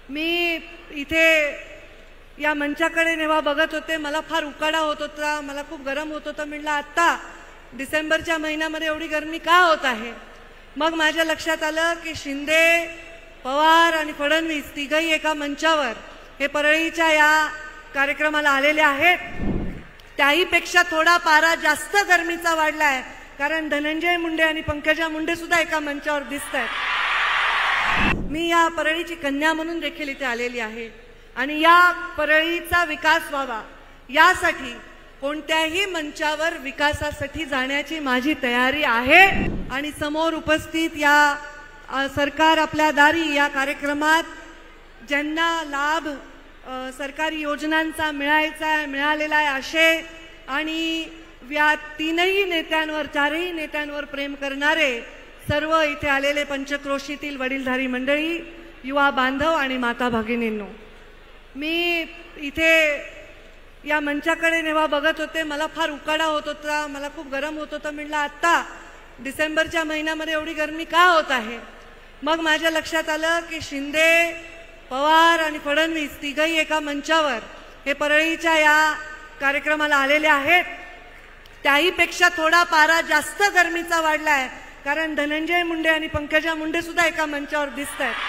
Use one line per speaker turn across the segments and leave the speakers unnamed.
मी इथे या मंचाकडे जेव्हा बघत होते मला फार उकाडा होत होता, मला खूप गरम होत होतं. म्हटलं आता डिसेंबरच्या महिन्यामध्ये एवढी गरमी का होत आहे. मग माझ्या लक्षात आलं की शिंदे, पवार आणि फडणवीस तिघही एका मंचावर हे परळीच्या या कार्यक्रमाला आलेले आहेत. त्याहीपेक्षा थोडा पारा जास्त गरमीचा वाढलाय, कारण धनंजय मुंडे आणि पंकजा मुंडे सुद्धा एका मंचावर दिसत आहेत. मी या परळीची कन्या म्हणून देखील इथे आलेली आहे आणि या परळीचा विकास व्हावा यासाठी कोणत्याही मंचावर विकासासाठी जाण्याची माझी तयारी आहे. आणि समोर उपस्थित या सरकार आपल्या दारी या कार्यक्रमात ज्यांना लाभ सरकारी योजनांचा मिळालेला आहे असे आणि या तीनही नेत्यांवर, चारही नेत्यांवर प्रेम करणारे सर्व इथे आलेले पंचक्रोशीतील वडीलधारी मंडळी, युवा बांधव आणि माता भगिनींनो, मी इथे या मंचाकडे जेव्हा बघत होते मला फार उकाडा होत होता, मला खूप गरम होत होतं. म्हटलं आता डिसेंबरच्या महिन्यामध्ये एवढी गरमी का होत आहे. मग माझ्या लक्षात आलं की शिंदे, पवार आणि फडणवीस तिघही एका मंचावर हे परळीच्या या कार्यक्रमाला आलेले आहेत. त्याहीपेक्षा थोडा पारा जास्त गरमीचा वाढलाय, कारण धनंजय मुंडे आणि पंकजा मुंडे सुद्धा एका मंचावर दिसत आहेत.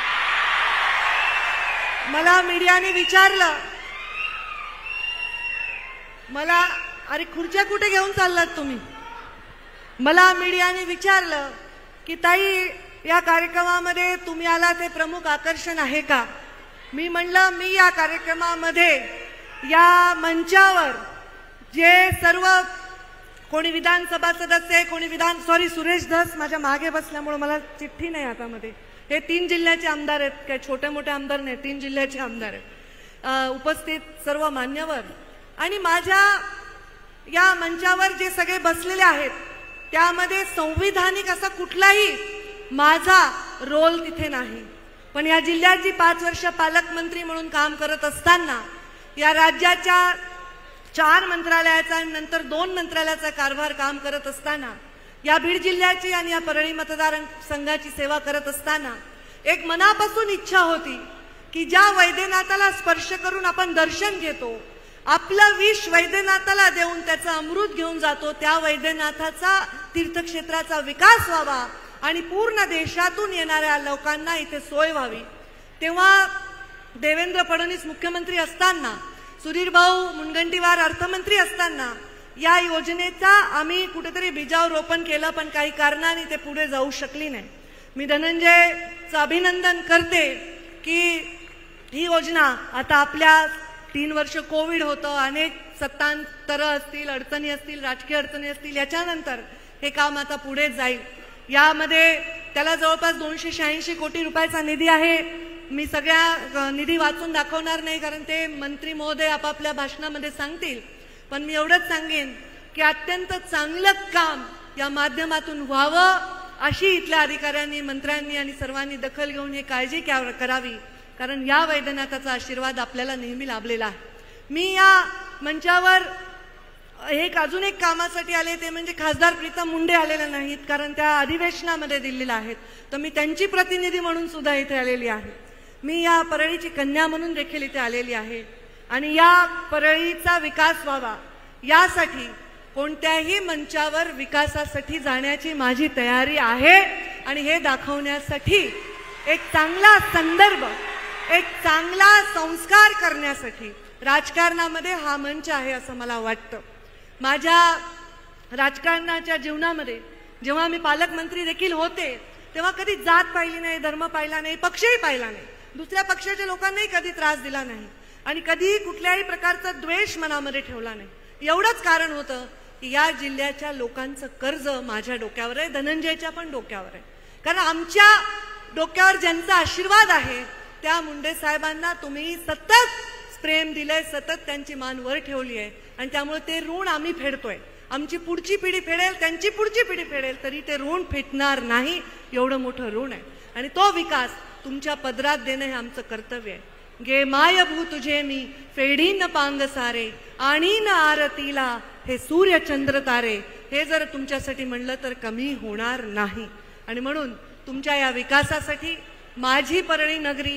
मला मीडियाने विचारलं, मला अरे खुर्च्या कुठे घेऊन चाललात तुम्ही. मला मीडियाने विचारलं की ताई या कार्यक्रमामध्ये तुम्ही आला ते प्रमुख आकर्षण आहे का. मी म्हणलं मी या कार्यक्रमामध्ये या मंचावर जे सर्व कोणी विधानसभा सदस्य, कोणी सुरेश धस माझ्या मागे बसल्यामुळे मला चिठ्ठी नाही हातामध्ये, हे 3 जिल्ह्याचे आमदार आहेत, काही छोटे मोठे आमदार नाही, 3 जिल्ह्याचे आमदार आहेत. उपस्थित सर्व मान्यवर आणि माझ्या या मंचावर जे सगळे बसलेले आहेत त्यामध्ये संविधानिक असा कुठलाही माझा रोल तिथे नाही. पण या जिल्ह्याची 5 वर्ष पालकमंत्री म्हणून काम करत असताना, या राज्याच्या 4 मंत्रालयाचा आणि नंतर 2 मंत्रालयाचा कारभार काम करत असताना, या बीड जिल्ह्याची आणि या परळी मतदारसंघाची सेवा करत असताना एक मनापासून इच्छा होती की ज्या वैद्यनाथाला स्पर्श करून आपण दर्शन घेतो, आपलं विष वैद्यनाथाला देऊन त्याचं अमृत घेऊन जातो, त्या वैद्यनाथाचा तीर्थक्षेत्राचा विकास व्हावा आणि पूर्ण देशातून येणाऱ्या लोकांना इथे सोय व्हावी. तेव्हा देवेंद्र फडणवीस मुख्यमंत्री असताना, सुधीर भाऊ मुनगंटीवार अर्थमंत्री असताना या योजनेचा आम्ही कुठेतरी बीजारोपण केलं, पण काही कारणाने ते पुढे जाऊ शकली नाही. मी धनंजयचं अभिनंदन करते की ही योजना आता आपल्या 3 वर्ष कोविड होतं, अनेक सत्तांतर असतील, अडचणी असतील, राजकीय अडचणी असतील, याच्यानंतर हे काम आता पुढे जाईल. यामध्ये त्याला जवळपास 286 कोटी रुपयाचा निधी आहे. मी सगळ्या निधी वाचून दाखवणार नाही, कारण ते मंत्री महोदय आपापल्या भाषणामध्ये सांगतील. पण मी एवढंच सांगेन की अत्यंत चांगलं काम या माध्यमातून व्हावं अशी इथल्या अधिकाऱ्यांनी, मंत्र्यांनी आणि सर्वांनी दखल घेऊन हे काळजी करावी, कारण या वैद्यनाथाचा आशीर्वाद आपल्याला नेहमी लाभलेला आहे. मी या मंचावर अजून एक कामासाठी आले, ते म्हणजे खासदार प्रीतम मुंडे आलेले नाहीत, कारण त्या अधिवेशनामध्ये दिल्लीला आहेत, तर मी त्यांची प्रतिनिधी म्हणून सुद्धा इथे आलेली आहे. मी या परळीची कन्या म्हणून देखील इथे आलेली आहे आणि या परळीचा विकास व्हावा यासाठी कोणत्याही मंचावर विकासासाठी जाण्याची माझी तयारी आहे. आणि हे दाखवण्यासाठी एक चांगला संदर्भ, एक चांगला संस्कार करण्यासाठी राजकारणामध्ये हा मंच आहे असं मला वाटतं. माझ्या राजकारणाच्या जीवनामध्ये जेव्हा मी पालकमंत्री देखील होते तेव्हा कधी जात पाहिली नाही, धर्म पाहिला नाही, पक्षही पाहिला नाही, दुसऱ्या पक्षाच्या लोकांनाही कधी त्रास दिला नाही आणि कधी कुठल्याही प्रकारचा द्वेष मनामध्ये ठेवला नाही. एवढंच कारण होतं की या जिल्ह्याच्या लोकांचं कर्ज माझ्या डोक्यावर आहे, धनंजयच्या पण डोक्यावर आहे. कारण आमच्या डोक्यावर ज्यांचा आशीर्वाद आहे त्या मुंडे साहेबांना तुम्ही सतत प्रेम दिलंय, सतत त्यांची मान वर ठेवली आहे आणि त्यामुळे ते ऋण आम्ही फेडतोय. आमची पुढची पिढी फेडेल, त्यांची पुढची पिढी फेडेल, तरी ते ऋण फेडणार नाही, एवढं मोठं ऋण आहे. आणि तो विकास तुमच्या पदरात देणं हे आमचं कर्तव्य आहे. गे मायभू तुझे मी फेडीन पांग सारे, आणि न आरतीला हे सूर्य चंद्र तारे, हे जर तुमच्यासाठी म्हणलं तर कमी होणार नाही. आणि म्हणून तुमच्या या विकासासाठी माझी परळी नगरी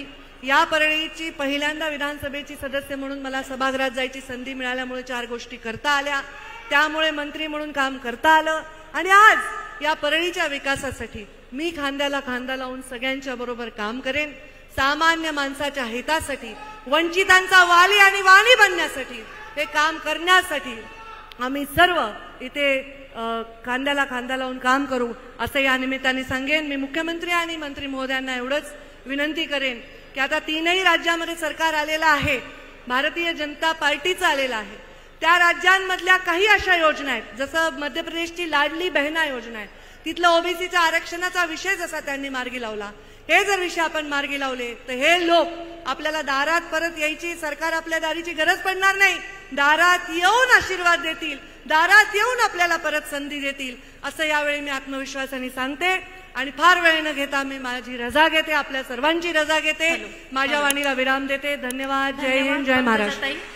या परळीची पहिल्यांदा विधानसभेची सदस्य म्हणून मला सभागृहात जायची संधी मिळाल्यामुळे 4 गोष्टी करता आल्या, त्यामुळे मंत्री म्हणून काम करता आलं आणि आज या परळीच्या विकासासाठी मी खांद्याला खांदा लावून सगळ्यांच्या बरोबर काम करेन. सामान्य माणसाच्या हितासाठी, वंचितांचा वाली आणि वाणी बनण्यासाठी, हे काम करण्यासाठी आम्ही सर्व इथे खांद्याला खांदा लावून काम करू असं या निमित्ताने सांगेन. मी मुख्यमंत्री आणि मंत्री महोदयांना एवढंच विनंती करेन की आता 3ही राज्यामध्ये सरकार आलेलं आहे, भारतीय जनता पार्टीचं आलेलं आहे. त्या राज्यांमधल्या काही अशा योजना आहेत, जसं मध्य प्रदेशची लाडली बहिणा योजना आहे, तिथलं ओबीसीच्या आरक्षणाचा विषय जसा त्यांनी मार्गी लावला, हे जर विषय आपण मार्गी लावले तर हे लोक आपल्याला दारात परत यायची, सरकार आपल्या दारीची गरज पडणार नाही, दारात येऊन आशीर्वाद देतील, दारात येऊन आपल्याला परत संधी देतील असं यावेळी मी आत्मविश्वासाने सांगते. आणि फार वेळ न घेता मी माझी रजा घेते, आपल्या सर्वांची रजा घेते, माझ्या वाणीला विराम देते. धन्यवाद. जय हिंद, जय महाराष्ट्र.